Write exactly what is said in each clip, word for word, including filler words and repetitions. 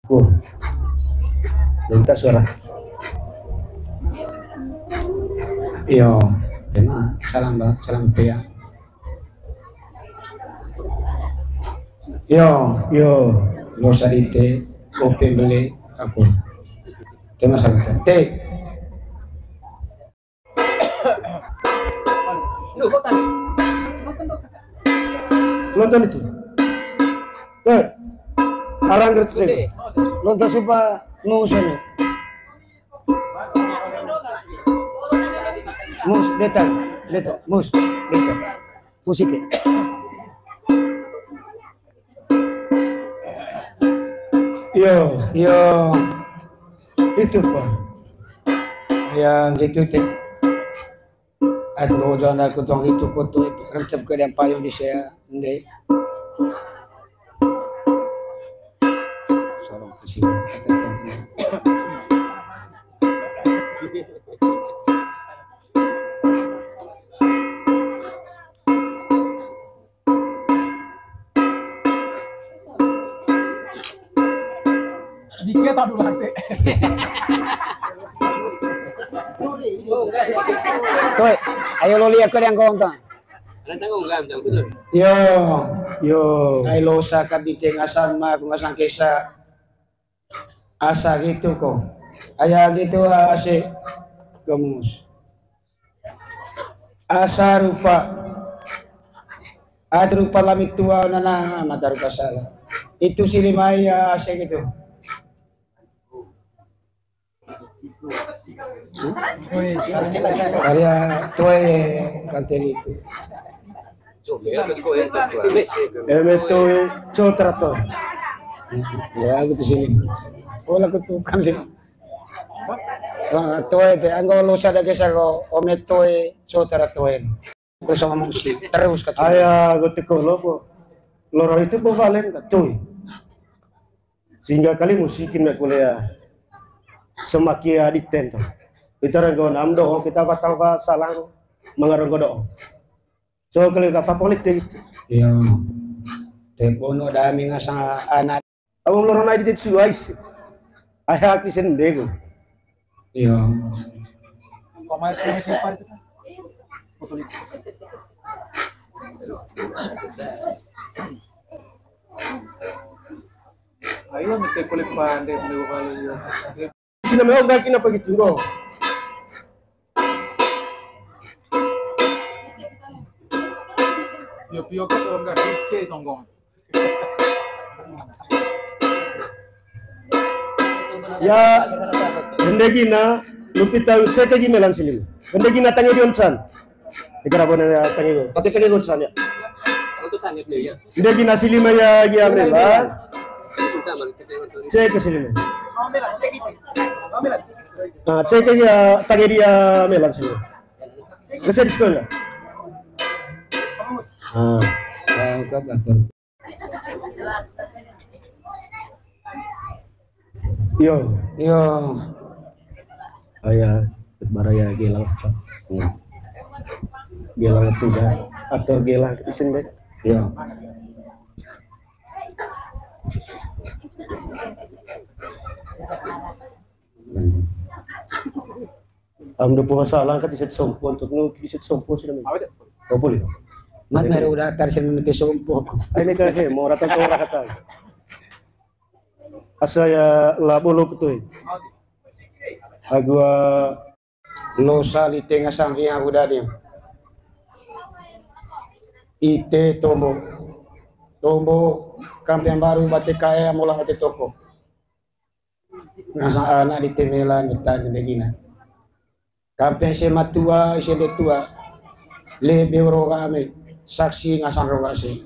Kur. Minta suara. Iyo, tema salam ba, salam pia. Yo, yo, lo salite, kopi beli aku. Tema salam pia. Te. Nonton itu. Tuh. Arang kerja. Nonton siapa nusun. Mus, beta, beta, mus, beta. Musik. Yo, yo. Itu Pak. Yang gitu teh. Aku jangan aku tong itu foto itu rencap ke yang payung di saya ndek. Sorong ke sini. Dikit tak dulu nanti. Tuh, ayo lo lihat ke yang kau tang. Yo, yo, ayo lo sakat di tengah sama aku ngasang kesa. Asa gitu kok. Ayah gitu asik gemus. Asa rupa. Ada rupa lamit tua nana mata rupa salah. Itu si lima ya asik gitu. Karya tuai kantin itu. Emeto cotrato. Ya gitu sini. Oh lagu tuh kan sih. Tuai itu anggo lo sada kesa ko ometo cotratoen. Terus sama musik terus kacau. Ayah gue teko lo po. Loro itu po valen kacau. Sehingga kali musikin me kuliah. Semakin aditen tuh. Kita renggo namdo kita batang fa salang mengarenggo do. So kalau ka politik. Iya. Tepono dami nga sa anak. Awang loro na dit suais. Ayah kisen dego. Iya. Komersial siapa itu? Betul itu. Ayo minta kulit pandai dulu kali. Sina mau gak kina pagi tunggu. Yo pio ka to enggak dike tonggong. Ya, hendegina lupita cek lagi melan silim. Hendegina tangi di oncan. Dikira bona tangi go. Tapi tangi oncan ya. Hendegina silim ya ya melan. Cek silim. Ah, cek ya tangi dia melan silim. Bisa di sekolah. Ah, kan atur. Yo, yo. Ayah, baraya gelang apa? Gelang itu dah atau gelang isin deh. Yo. Amdo puasa lang kat iset sompo untuk nu iset sompo sila mi. Oh boleh. Mat meru udah tar sen miti sompo. Ini ka he mo rata ko kata. Asaya labolo kutoy. Agua losa li tengah sampai aku dari. Ite tombo. Tombo kampian baru batik kaya mula mati toko. Nasa anak di temelan bertanya begini. Kampian sema tua, sema tua. Lebih roga ame saksi ngasang roga sih.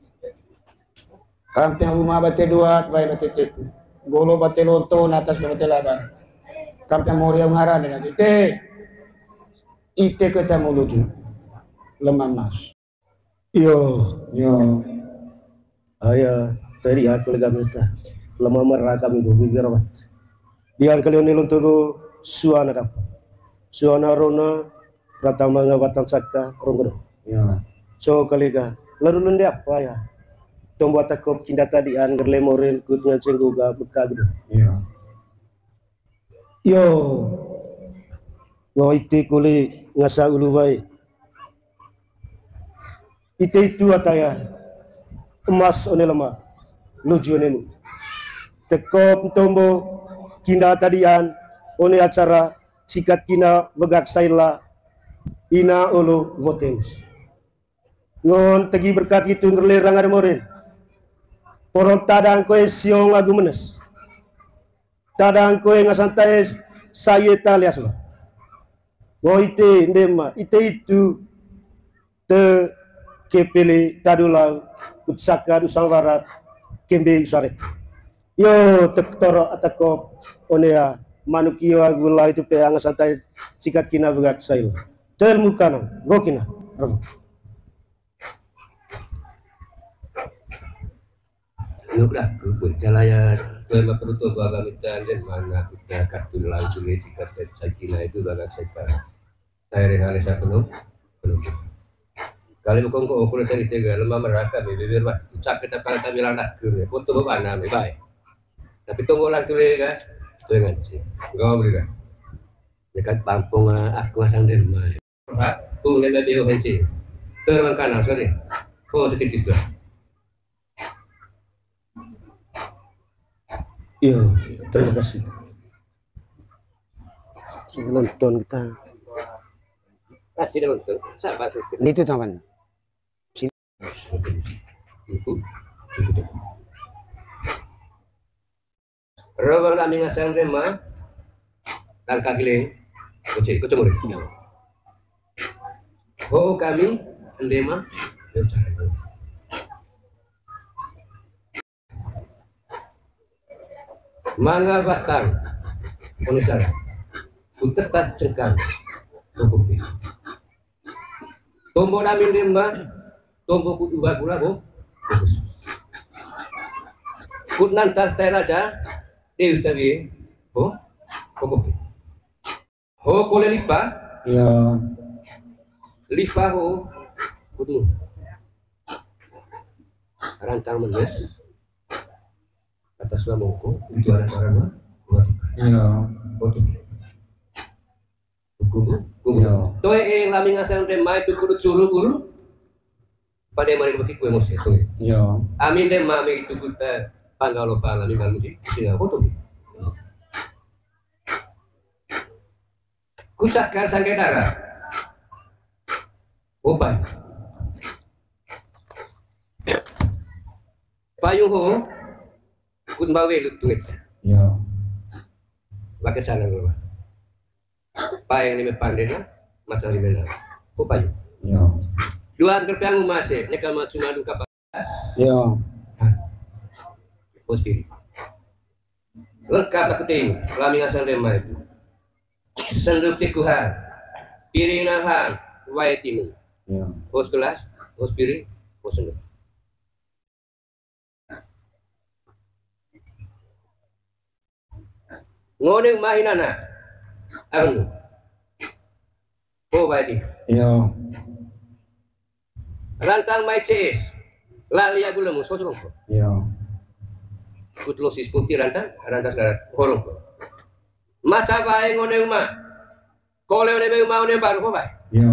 Kampian rumah bate dua, bayi bate teku. Golo bate lonto, atas bate laban. Kampian moria ngaran dengan ite. Ite kita muluju. Lemah mas. Yo, yo. Ayah, tadi aku lega minta. Lemah merah kami bubir rawat. Dian kalian niluntuh suana kapal. Suana rona pratama ngawatan saka rongodo. Ya. So kaliga lalu lende apa ya? tombo takop kinda tadian gerlemoren kut nganceng goga beka gitu. Iya. Yo. Ngo ite kule ngasa ulu bae. Ite itu ataya emas one lama luju nenu. Tekop tombo kinda tadian one acara sikat kina begak saila ina ulu votens. Ngon tegi berkat itu ngerlerang ada moren. Porong tadang koe siong agu menes. Tadang koe ngasantai saya talias lah. Ngo ite ndema ite itu te kepele tadulau utsaka usang warat kembe usaret. Yo tektoro atakop onea manukio agu lah itu pe ngasantai sikat kina begak sail. Tel mukana gokina. Udah, gue jalaya gue maperuto baga minta dan mana kita kartu langsung jika saya kira itu baga saya saya renale saya penuh penuh. Kali bukan kok ukuran tadi tiga lemah merata bibir bah cak kita pada tabilan nak kiri foto bapak nama baik. Tapi tunggu lah tuh ya, tuh kan sih. Gak beri kan. Dekat Pampung aku asang demai. Pak, tuh nela dia henci. Terang kanan sorry. Oh titik itu. Iya, terima kasih. Sudah nonton kita. Kasih dah nonton. Siapa sih? Itu teman. Rawang kami ngasang tema. Langkah giling. Kucing, kucing murid. Oh kami tema. Mangga batang, penulisan, utetas cengkang, bukti. Tombo namin rimba, tombo kut ubah gula bo, bagus. Kut nantas teraja, deus tadi, bo, bukti. Ho kole lipa, Ya. lipa ho, kutu. Rantang menes. Atas suamuku itu ada orang buat Ya. foto kubu kubu toh yang lami ngasang tema itu kudu curu guru pada mari bagi kue musik tuh Ya. amin deh mami itu kita panggal lupa lami ngal musik sini foto kucakkan sangkai darah opai payung ho kun bawe lutuit Ya. pakai cara dulu pak yang ini pandai lah macam ini benar apa ya Ya. dua kerpiang masih nyekal macam madu kapal Ya. posisi lengkap aku ting lami asal remah itu senduk sikuhan piring nahan wae timu Ya. pos gelas pos piring pos senduk ngodeng mahinana arung oh baik Ya. rantang mai cs lali aku lemu sosok Ya. kutlosis putih rantang rantang sekarang horong masa baik ngodeng ma kole one bae ma one baru bae Ya.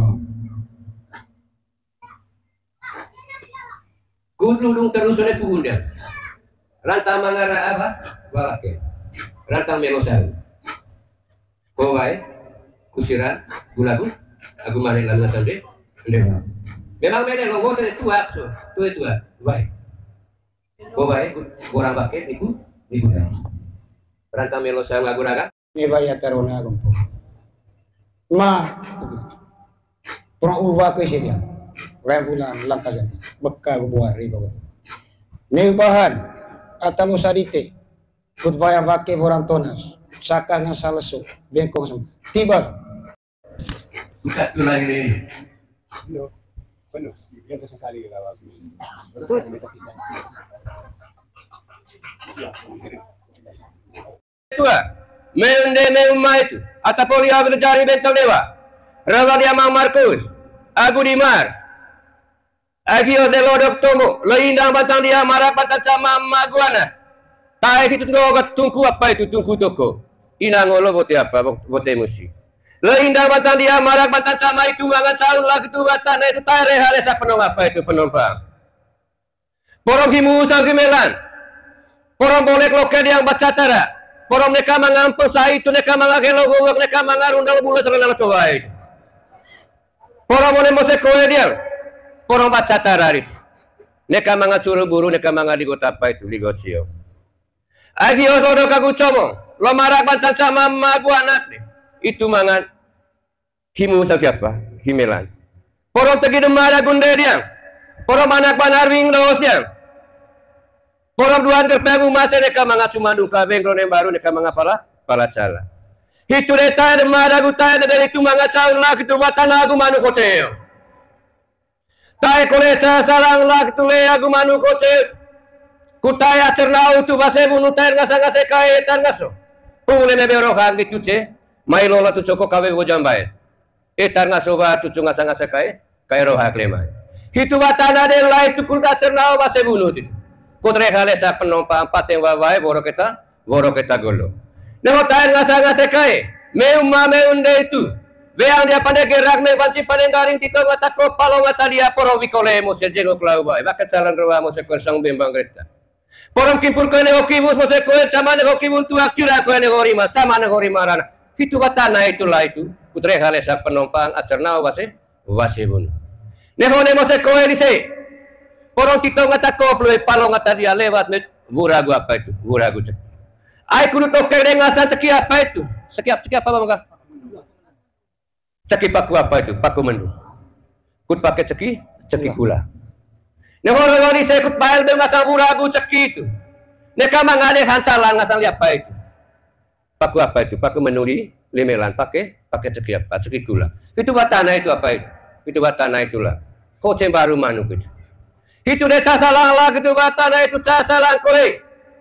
kudludung terus one pundan rantang mangara apa balake rantang melosan kowai kusiran gulagu aku mari lalu tadi Ya. memang beda ngomong tadi tua so tua tua baik kowai kurang pakai ibu ibu rantang melosan lagu raga Ini bayar teruna gompo. Ma. Turang uva ke sini. Kaya bulan langkas ganti. Beka buar riba. Nih bahan atau sadite. Kut bayar pakai orang tonas. Saka nga salaso. Bengkong sama. Tiba. buka tulang ini No, bueno, ya te sekali grabado. tua mende memma itu atau dia berjari bentol dewa rawa dia mang Markus aku dimar Agio de lodok tomo, lo indang batang dia marah batang sama maguana. Tai itu tunggu apa itu tunggu toko. Inangolo bote apa bote musi. Lo indang batang dia marah batang sama itu mangan tahun lagi tu batang itu tai rehale sa penong apa itu penumpang. Porong himu sa gimelan. Porong boleh loke yang baca tara. Porong neka mangampus sa itu neka mangagelo gowak neka mangarundal bulan serana tuai. Porong boleh mose koe dia. Porong baca tarari, neka manga curu buru, neka manga ligot apa itu ligosio. Agi osodo kagu comong, lo marak bantan sama magu anak itu mangan himu siapa? Himelan. Porong tegi demara gunde dia, porong anak banar wing dos dia. Porong duan kerpegu masa neka manga cuma duka bengkro baru neka manga pala pala cala. Itu deta demara gutai dari itu manga caun lah itu batana agu manu koteo. Tai koleta sarang lak tule agu manu kote kutaya cernau tu base bunu tair ngasa ngase kae tar ngaso pule me bero hang gitu ce mai lola tu coko kawe bojambai e tar ngaso ba tu ngasa ngase kae kae ro hak lemai hitu batana de lai tu kuda cernau base bunu tu kutre khale sa penumpang pateng wae boro kita boro kita golo nego tair ngasa ngase kae me umma me unde itu Beang dia pada gerak me banci pada garing tito mata ko palo mata dia poro vikole mo se jelo klau ba ba kecalan ruwa mo se konsang bembang greta porom kimpur ko ne okibus mo se ko chamane okibun tu akira ko ne horima chamane horima rana itu batana itu lah itu putre hale sa penumpang acerna wase wase bun ne hone mo se ko di se porom tito mata ko plo palo mata dia lewat me buragu apa itu buragu cek ai kudu toke dengan sa ceki apa itu sekiap sekiap apa bangga ceki paku apa itu? Paku mendung. Kut pakai ceki, ceki gula. Nehoro lori saya kut bayar dengan sabu ragu ceki itu. Neka mangade hansalang ngasang apa itu? Paku apa itu? Paku menuri limelan pakai pakai ceki apa? Ceki gula. Itu batana itu apa itu? Itu batana itulah. Koceng baru manuk itu. Itu desa salang lah itu batana itu casalang kore.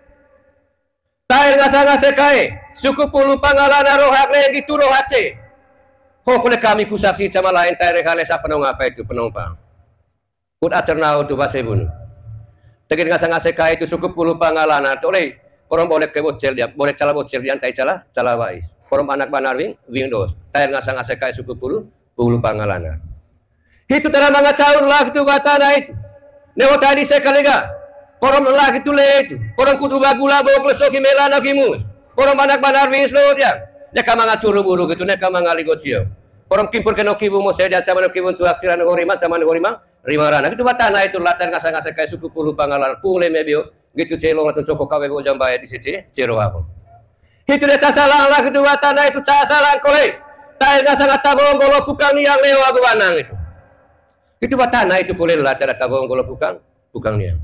Tair ngasang ngasekae. Suku pulu pangalana rohak lagi itu rohace. Ho kule kami kusaksi sama lain taire hale sa penong apa itu penumpang. Kut acernau tu base bunu. Tegin ngasa ngase kai itu suku pulu pangalana tole orang boleh ke bocel dia boleh cala bocel dia tai cala cala wais. Orang anak banar wing wing dos. Taire ngasa ngase kai suku pulu pulu pangalana. Itu tara manga caun lah itu batana itu. Newo tadi sekaliga. Orang lelaki itu le itu. Orang kudu bagula bawa klesoki melana kimus. Orang anak banar wing slow dia. Neka manga curu buru gitu, neka manga ligosio. Orang kimpur keno kibu mo saya dia sama kibu tu aksiran horima sama horima lima rana. Itu batana itu latar ngasa ngasa kayak suku pulu pangalan pule mebio gitu celong atau coko kawe go jambaya di situ cero apa. Itu dia salah lah gitu batana itu salah kole. Tai ngasa ngata bong golo pukang yang lewa guanang itu. Itu batana itu kole latar tabong golo pukang pukang niang.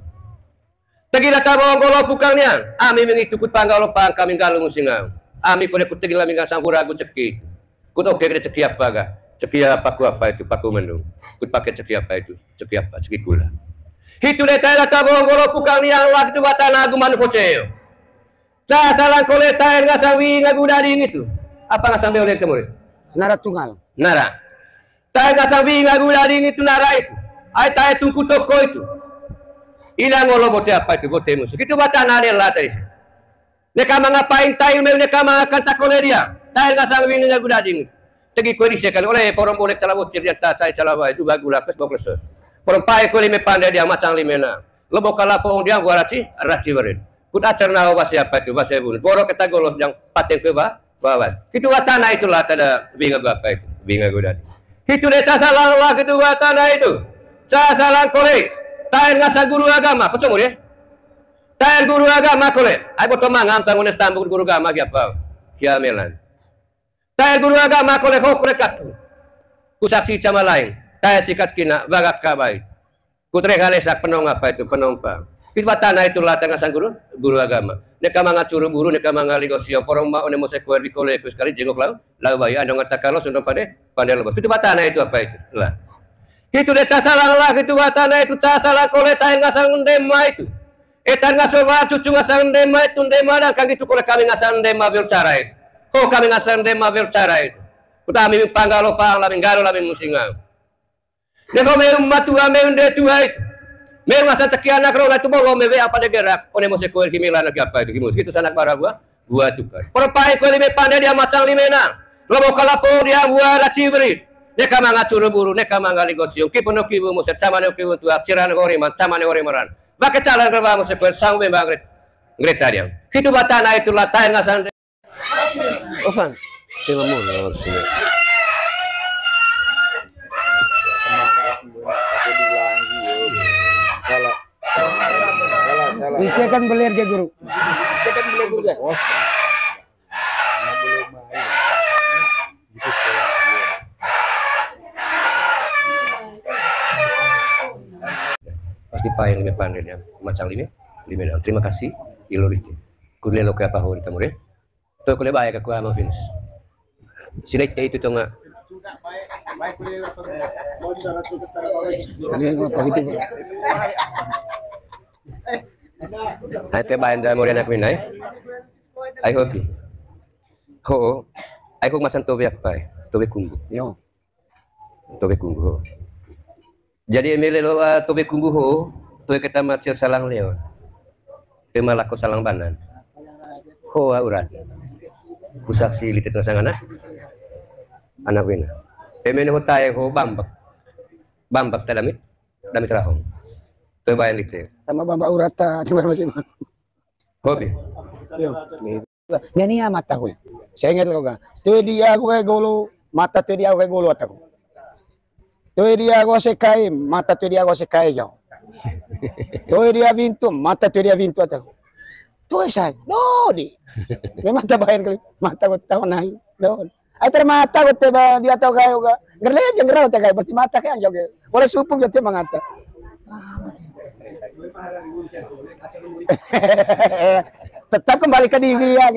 Tegi tabong golo pukang niang. Ami mengikut panggalo pang kami galung singang. Ami kone kutegila minga sangkura aku ceki. Kut oke kene ceki apa ga? Ceki apa ku apa itu paku mendung. Kut pakai ceki apa itu? Ceki apa? Ceki gula. Hitu de taira tabong golo pukang niang lak tu batana agu manu koceo. Sa salang kole tair ngasawi ngagudari itu. Apa ngasang oleh kemurid? Nara tunggal. Nara. Tair ngasawi ngagudari itu nara itu. Ai tair tungku toko itu. Ilang ngolo bote apa itu? Bote musuh. Itu batana de lah tadi. Neka mangapain tail mel neka mangakanta kole dia. Tail ngasang wing ngagudari. Segi ko di sekali oleh porong boleh cala bocil dia ta sai cala itu bagula kes bokles. Porong pai ko lime pandai dia macang limena. Lebo kala po dia gua raci raci berin. Kut acerna wa siapa itu bahasa bun. Boro kita golos yang pateng ke ba bawas. Itu watana itulah tada binga apa itu. Binga gudari. Itu de sasalang lah itu watana itu. Sasalang kole. Tail ngasang guru agama, ketemu dia. Tail guru agama kole. Ai boto mangam tangun estambul guru agama ki apa? Kiamelan. Tail guru agama kole ho kole katu. Kusaksi sama lain. Tail sikat kina bagak kabai. Kutre kalesak penong apa itu penumpang. Pitbatana itulah tengah sang guru guru agama. Neka manga curu buru neka manga ligosio porong ma one mose kuer di kole sekali jengok lau. Lau bayi ando ngatakalo sundong pade pade lebos. Pitbatana itu apa itu? Lah. Itu de casalang lah itu batana itu casalang kole tail ngasang ndema itu. Etan ngasoba cucu ngasang ndema itu ndema dan kang itu kole kami ngasang ndema bercara itu. Oh kami ngasang ndema bercara itu. Utami panggalo pang lamin galo lamin musingang. Nego mayroong matua, mayroong detua itu. Mayroong masa sekian anak rola itu bawa mewe apa negerak. One mo sekolah himilan lagi apa itu himus. Itu sanak para gua, gua tukar. Perpai ko lime pandai dia matang limena. Lobo kalapo dia gua racibri. Neka manga turu buru, neka manga ligosio. Kipono kibu mo sama ne kibu tu aksiran goriman, sama ne gorimaran. Baka calan kerba mo sekolah sang be bangret. Ngret dia. Hidu batana itu latain ngasan. Ofan. Tengah mo na sini. Salah. Salah, salah. Itu kan beler ke guru. Itu kan boleh juga. Pasti payung lima pandai ya. Macam lima, lima. Terima kasih. Ilor itu. Kuliah lo ke apa hari kamu deh? Tuh kuliah baik aku sama Vince. Sini itu tuh nggak. Hai teh bayan dah murian aku ini. Ai hoki. Ho. Ai kok masan tobe apa? Tobe kumbu. Yo. Tobe kumbu. Jadi emile lo tobe kumbu ho, tobe kita macir salang leon. Tema laku salang banan. Ho urat. Kusaksi litit nasang anak. Anak wina. Emene ho tayo ho bambak. Bambak ta damit. Damit rahong. Tobe bayan litit. Tama bamba urata timar masih. Hobi. Yo. Nani ya mata ko. Saya ingat ko ga. Tu dia aku kayak golo, mata tu dia aku kayak golo ataku. Tu dia aku sekai, mata tu dia aku sekai jauh. Tu dia vintu, mata tu dia vintu ataku. Tu saya. No di. Memang tak bayan kali. Mata ko tahu nahi. No. Ay termata ko te ba dia tahu kayo ga. Gerleb yang gerau ta kayo berarti mata kayo jauh. Wala supung jate mangata. Tetap kembali ke diri ya.